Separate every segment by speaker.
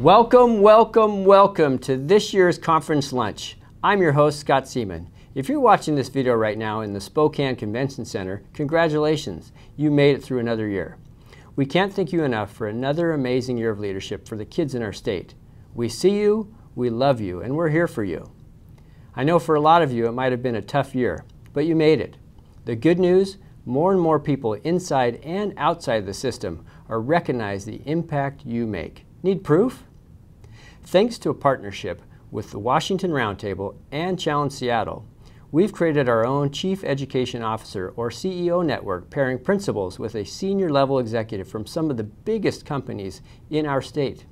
Speaker 1: Welcome, welcome, welcome to this year's conference lunch. I'm your host, Scott Servais. If you're watching this video right now in the Spokane Convention Center, congratulations, you made it through another year. We can't thank you enough for another amazing year of leadership for the kids in our state. We see you, we love you, and we're here for you. I know for a lot of you it might have been a tough year, but you made it. The good news, more and more people inside and outside the system are recognizing the impact you make. Need proof? Thanks to a partnership with the Washington Roundtable and Challenge Seattle, we've created our own Chief Education Officer or CEO network pairing principals with a senior level executive from some of the biggest companies in our state.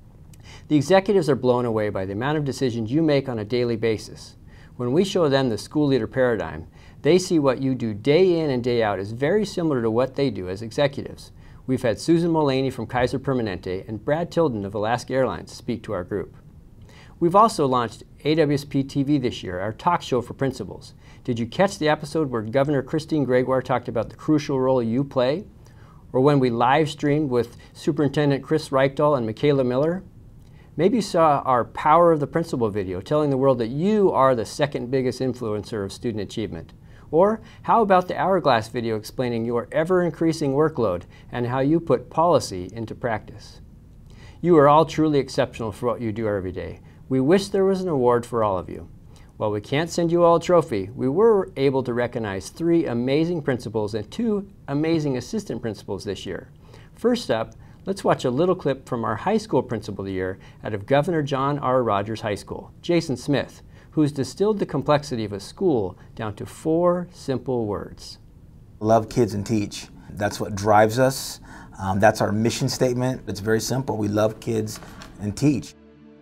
Speaker 1: The executives are blown away by the amount of decisions you make on a daily basis. When we show them the school leader paradigm, they see what you do day in and day out is very similar to what they do as executives. We've had Susan Mullaney from Kaiser Permanente and Brad Tilden of Alaska Airlines speak to our group. We've also launched AWSP TV this year, our talk show for principals. Did you catch the episode where Governor Christine Gregoire talked about the crucial role you play? Or when we live streamed with Superintendent Chris Reichdahl and Michaela Miller? Maybe you saw our Power of the Principal video telling the world that you are the second biggest influencer of student achievement. Or how about the Hourglass video explaining your ever-increasing workload and how you put policy into practice? You are all truly exceptional for what you do every day. We wish there was an award for all of you. While we can't send you all a trophy, we were able to recognize 3 amazing principals and 2 amazing assistant principals this year. First up, let's watch a little clip from our high school principal of the year out of Governor John R. Rogers High School, Jason Smith, who's distilled the complexity of a school down to 4 simple words.
Speaker 2: Love kids and teach. That's what drives us. That's our mission statement. It's very simple. We love kids and teach.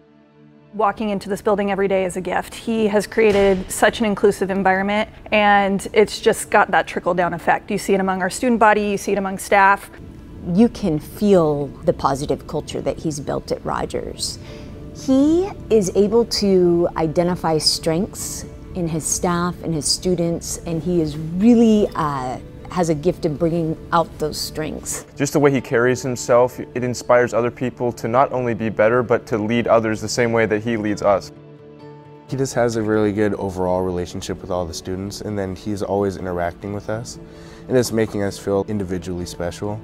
Speaker 3: Walking into this building every day is a gift. He has created such an inclusive environment, and it's just got that trickle-down effect. You see it among our student body, you see it among staff.
Speaker 4: You can feel the positive culture that he's built at Rogers. He is able to identify strengths in his staff and his students, and he is really has a gift of bringing out those strengths.
Speaker 5: Just the way he carries himself, it inspires other people to not only be better, but to lead others the same way that he leads us.
Speaker 6: He just has a really good overall relationship with all the students, and then he's always interacting with us, and it's making us feel individually special.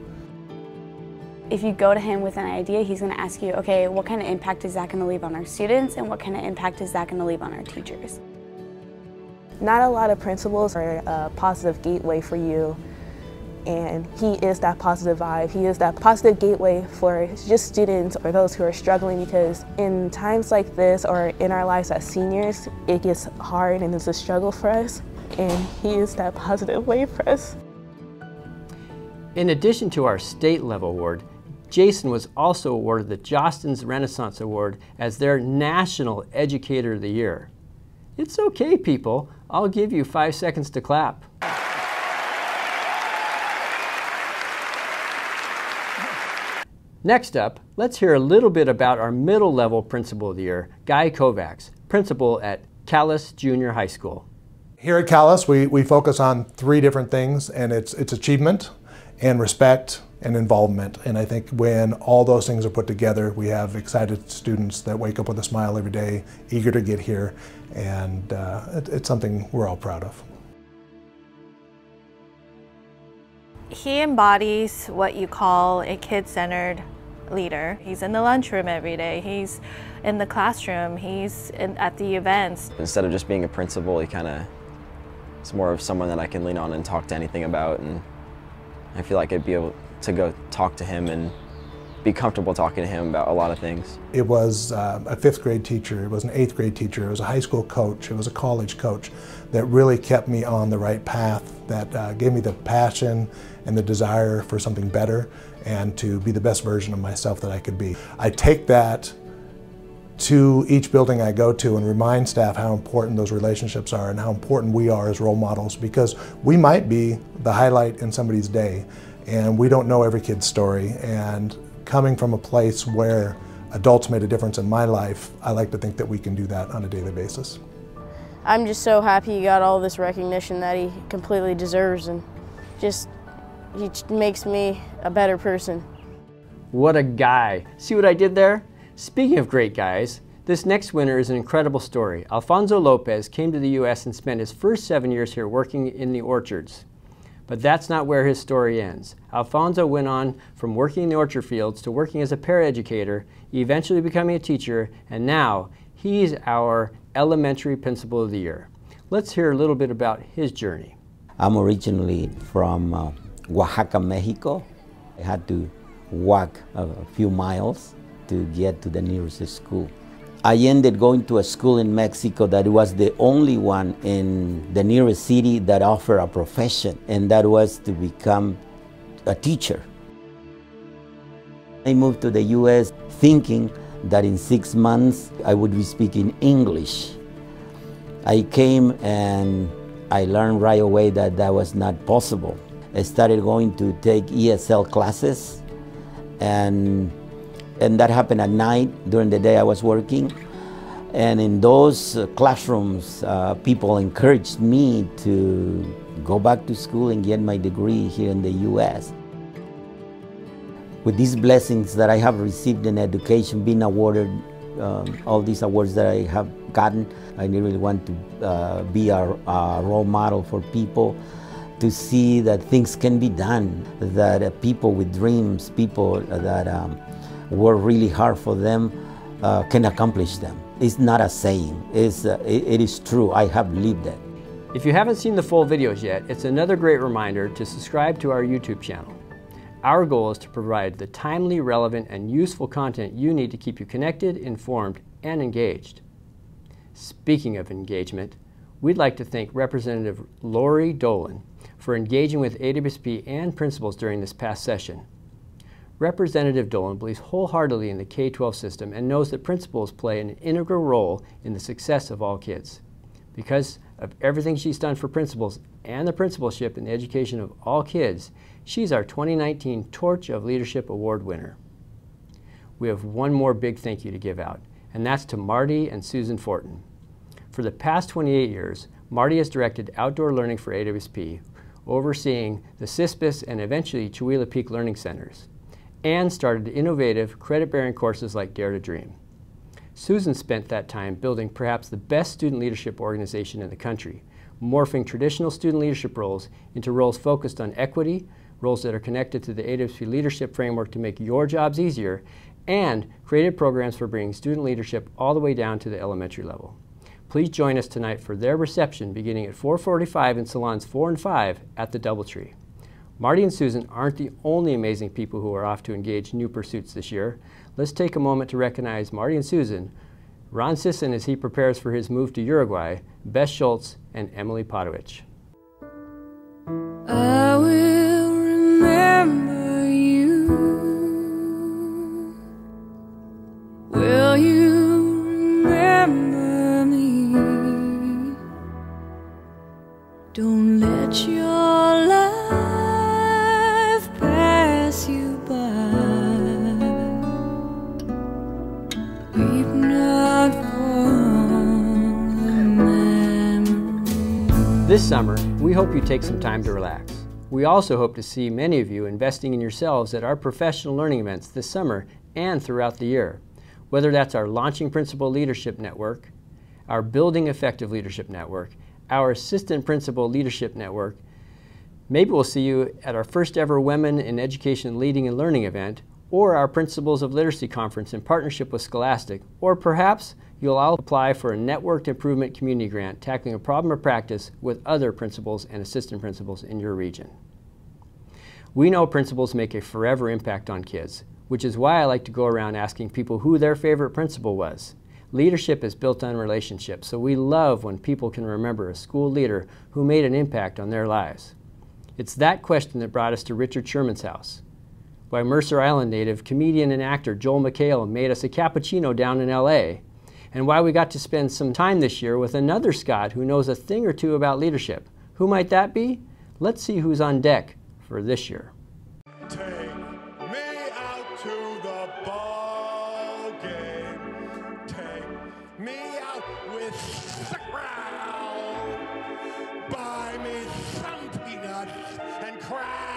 Speaker 7: If you go to him with an idea, he's going to ask you, okay, what kind of impact is that going to leave on our students, and what kind of impact is that going to leave on our teachers?
Speaker 8: Not a lot of principals are a positive gateway for you, and he is that positive vibe. He is that positive gateway for just students or those who are struggling, because in times like this or in our lives as seniors, it gets hard and it's a struggle for us, and he is that positive way for us.
Speaker 1: In addition to our state level award, Jason was also awarded the Jostens Renaissance Award as their National Educator of the Year. It's okay, people. I'll give you 5 seconds to clap. Next up, let's hear a little bit about our middle level Principal of the Year, Guy Kovacs, Principal at Calais Junior High School.
Speaker 9: Here at Calais, we focus on 3 different things, and it's achievement and respect and involvement. And I think when all those things are put together, we have excited students that wake up with a smile every day, eager to get here, and it's something we're all proud of.
Speaker 10: He embodies what you call a kid-centered leader. He's in the lunchroom every day, he's in the classroom, he's at the events.
Speaker 11: Instead of just being a principal, it's more of someone that I can lean on and talk to anything about, and I feel like I'd be able to go talk to him and be comfortable talking to him about a lot of things.
Speaker 9: It was a 5th grade teacher, it was an 8th grade teacher, it was a high school coach, it was a college coach that really kept me on the right path, that gave me the passion and the desire for something better and to be the best version of myself that I could be. I take that to each building I go to and remind staff how important those relationships are and how important we are as role models, because we might be the highlight in somebody's day and we don't know every kid's story. And coming from a place where adults made a difference in my life, I like to think that we can do that on a daily basis.
Speaker 12: I'm just so happy he got all this recognition that he completely deserves, and he makes me a better person.
Speaker 1: What a guy. See what I did there? Speaking of great guys, this next winner is an incredible story. Alfonso Lopez came to the U.S. and spent his first 7 years here working in the orchards. But that's not where his story ends. Alfonso went on from working in the orchard fields to working as a paraeducator, eventually becoming a teacher, and now he's our elementary principal of the year. Let's hear a little bit about his journey.
Speaker 13: I'm originally from Oaxaca, Mexico. I had to walk a few miles to get to the nearest school. I ended going to a school in Mexico that was the only one in the nearest city that offered a profession, and that was to become a teacher. I moved to the US thinking that in 6 months I would be speaking English. I came and I learned right away that that was not possible. I started going to take ESL classes, and that happened at night. During the day I was working, and in those classrooms people encouraged me to go back to school and get my degree here in the US. With these blessings that I have received in education, being awarded all these awards that I have gotten, I really want to be a role model for people, to see that things can be done, that people with dreams, people that work really hard for them, can accomplish them. It's not a saying, it is true. I have lived it.
Speaker 1: If you haven't seen the full videos yet, it's another great reminder to subscribe to our YouTube channel. Our goal is to provide the timely, relevant, and useful content you need to keep you connected, informed, and engaged. Speaking of engagement, we'd like to thank Representative Lori Dolan for engaging with AWSP and principals during this past session. Representative Dolan believes wholeheartedly in the K-12 system and knows that principals play an integral role in the success of all kids. Because of everything she's done for principals and the principalship in the education of all kids, she's our 2019 Torch of Leadership Award winner. We have one more big thank you to give out, and that's to Marty and Susan Fortin. For the past 28 years, Marty has directed outdoor learning for AWSP, overseeing the CISPIS and eventually Chihuahua Peak Learning Centers, and started innovative, credit-bearing courses like Dare to Dream. Susan spent that time building perhaps the best student leadership organization in the country, morphing traditional student leadership roles into roles focused on equity, roles that are connected to the AWSP leadership framework to make your jobs easier, and created programs for bringing student leadership all the way down to the elementary level. Please join us tonight for their reception beginning at 4:45 in Salons 4 and 5 at the Doubletree. Marty and Susan aren't the only amazing people who are off to engage new pursuits this year. Let's take a moment to recognize Marty and Susan, Ron Sisson as he prepares for his move to Uruguay, Beth Schultz, and Emily Podowich.
Speaker 14: I will remember you. Will you remember me? Don't let your life pass you by. Weep not for the memory.
Speaker 1: This summer, we hope you take some time to relax. We also hope to see many of you investing in yourselves at our professional learning events this summer and throughout the year. Whether that's our Launching Principal Leadership Network, our Building Effective Leadership Network, our Assistant Principal Leadership Network, maybe we'll see you at our first ever Women in Education Leading and Learning event, or our Principles of Literacy Conference in partnership with Scholastic, or perhaps you'll all apply for a Networked Improvement Community Grant tackling a problem or practice with other principals and assistant principals in your region. We know principals make a forever impact on kids, which is why I like to go around asking people who their favorite principal was. Leadership is built on relationships, so we love when people can remember a school leader who made an impact on their lives. It's that question that brought us to Richard Sherman's house. Why Mercer Island native comedian and actor Joel McHale made us a cappuccino down in LA, and why we got to spend some time this year with another Scott who knows a thing or two about leadership. Who might that be? Let's see who's on deck for this year.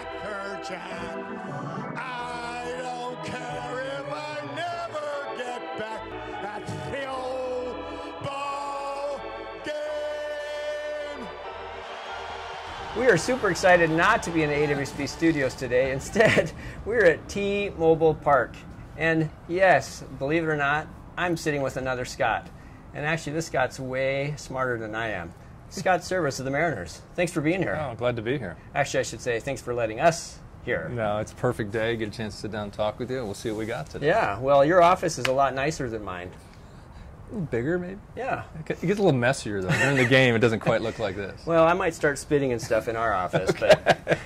Speaker 15: I don't care if I never get
Speaker 1: We are super excited not to be in the AWSP studios today. Instead, we're at T-Mobile Park. And yes, believe it or not, I'm sitting with another Scott. And actually, this Scott's way smarter than I am. Scott Servais of the Mariners. Thanks for being here.
Speaker 15: Oh, glad to be here.
Speaker 1: Actually, I should say thanks for letting us here.
Speaker 15: No, it's a perfect day. Get a chance to sit down and talk with you. We'll see what we got today.
Speaker 1: Yeah, well, your office is a lot nicer than mine.
Speaker 15: A little bigger, maybe?
Speaker 1: Yeah.
Speaker 15: It gets a little messier, though. During the game, it doesn't quite look like this.
Speaker 1: Well, I might start spitting and stuff in our office. Okay. But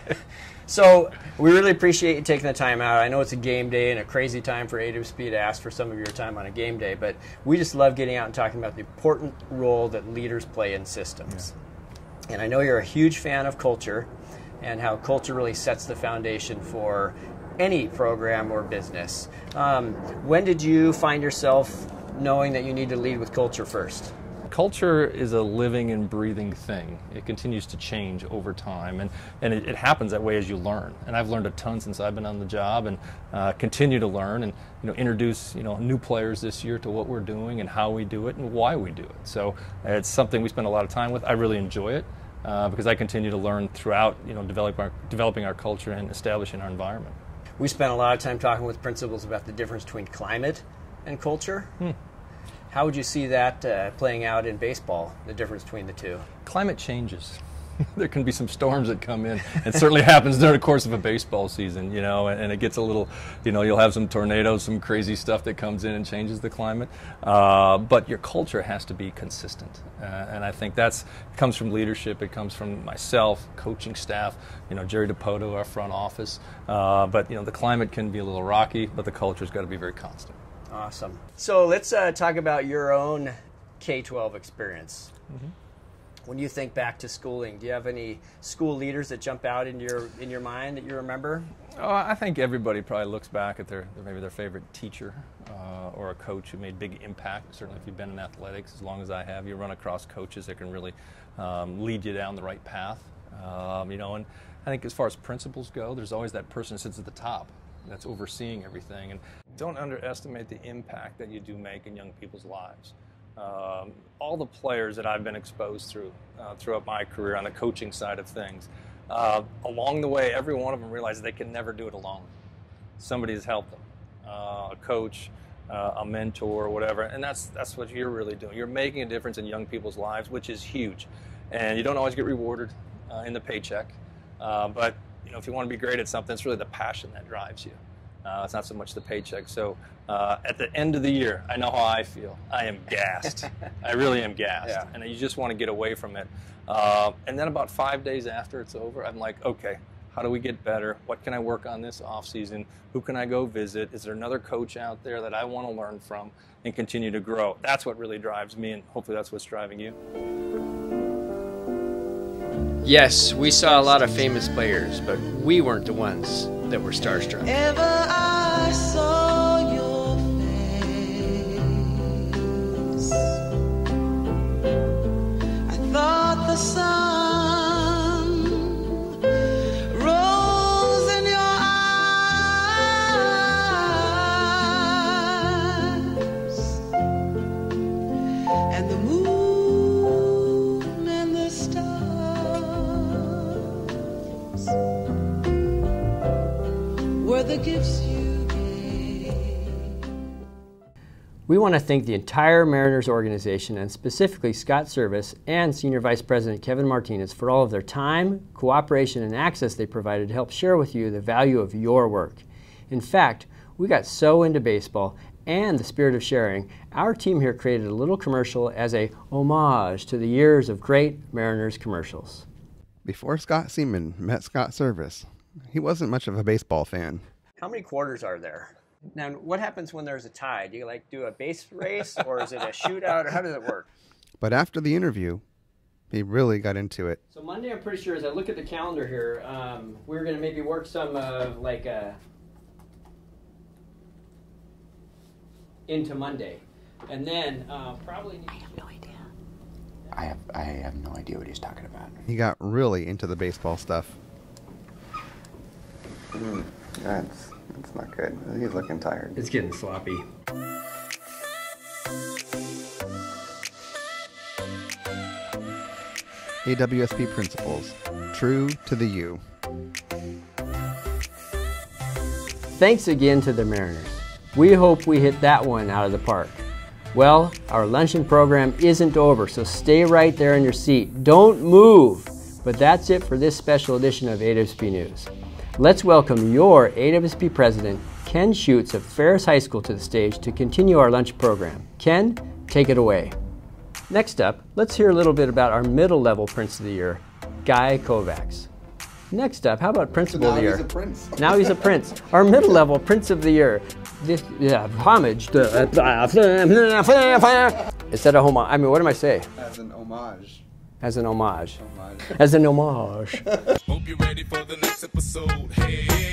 Speaker 1: so we really appreciate you taking the time out. I know it's a game day and a crazy time for AWSP to ask for some of your time on a game day, but we just love getting out and talking about the important role that leaders play in systems. Yeah. And I know you're a huge fan of culture and how culture really sets the foundation for any program or business. When did you find yourself knowing that you need to lead with culture first?
Speaker 15: Culture is a living and breathing thing. It continues to change over time, and it happens that way as you learn. And I've learned a ton since I've been on the job, and continue to learn, and introduce new players this year to what we're doing and how we do it and why we do it. So it's something we spend a lot of time with. I really enjoy it because I continue to learn throughout developing our culture and establishing our environment.
Speaker 1: We spent a lot of time talking with principals about the difference between climate and culture. How would you see that playing out in baseball, the difference between the two?
Speaker 15: Climate changes. There can be some storms that come in. It certainly happens during the course of a baseball season, and it gets a little, you'll have some tornadoes, some crazy stuff that comes in and changes the climate. But your culture has to be consistent. And I think it comes from leadership. It comes from myself, coaching staff, Jerry DePoto, our front office. But, the climate can be a little rocky, but the culture's got to be very constant.
Speaker 1: Awesome. So let's talk about your own K-12 experience. When you think back to schooling, do you have any school leaders that jump out in your mind that you remember?
Speaker 15: Oh, I think everybody probably looks back at maybe their favorite teacher or a coach who made big impact. Certainly, if you've been in athletics as long as I have, you run across coaches that can really lead you down the right path. And I think as far as principals go, there's always that person that sits at the top that's overseeing everything. And don't underestimate the impact that you do make in young people's lives. All the players that I've been exposed throughout my career on the coaching side of things, along the way, every one of them realized they can never do it alone. Somebody has helped them, a coach, a mentor, whatever, and that's what you're really doing. You're making a difference in young people's lives, which is huge. And you don't always get rewarded in the paycheck, but if you want to be great at something, it's really the passion that drives you. It's not so much the paycheck. So at the end of the year, I know how I feel. I am gassed. I really am gassed. Yeah. And you just want to get away from it. And then about 5 days after it's over, I'm like, okay, how do we get better? What can I work on this off season? Who can I go visit? Is there another coach out there that I want to learn from and continue to grow? That's what really drives me, and hopefully that's what's driving you.
Speaker 1: Yes, we saw a lot of famous players, but we weren't the ones that were starstruck.
Speaker 14: Ever I saw your face, I thought the sun rose in your eyes, and the moon and the stars were the gifts you gave.
Speaker 1: We want to thank the entire Mariners organization, and specifically Scott Servais and Senior Vice President Kevin Martinez, for all of their time, cooperation, and access they provided to help share with you the value of your work. In fact, we got so into baseball and the spirit of sharing, our team here created a little commercial as a homage to the years of great Mariners commercials.
Speaker 16: Before Scott Seaman met Scott Servais, he wasn't much of a baseball fan.
Speaker 1: How many quarters are there? Now, what happens when there's a tie? Do you do a base race, or is it a shootout, or how does it work?
Speaker 16: But after the interview, he really got into it.
Speaker 1: So Monday, I'm pretty sure, as I look at the calendar here, we're going to maybe work some into Monday, and then probably. I have no idea.
Speaker 17: I have no idea what he's talking about.
Speaker 16: He got really into the baseball stuff.
Speaker 18: That's not good. He's looking tired.
Speaker 1: It's getting sloppy.
Speaker 16: AWSP principles, true to the U.
Speaker 1: Thanks again to the Mariners. We hope we hit that one out of the park. Well, our luncheon program isn't over, so stay right there in your seat. Don't move! But that's it for this special edition of AWSP News. Let's welcome your AWSP President, Ken Schutz of Ferris High School, to the stage to continue our lunch program. Ken, take it away. Next up, let's hear a little bit about our middle level Prince of the Year, Guy Kovacs. Next up, how about Principal of the Year?
Speaker 18: Now he's a prince.
Speaker 1: Now he's a prince. Our middle level Prince of the Year. This, homage to, instead of homage, I mean, what am I saying?
Speaker 18: As an homage.
Speaker 1: As an homage. As an homage.
Speaker 14: Hope you're ready for the next episode. Hey.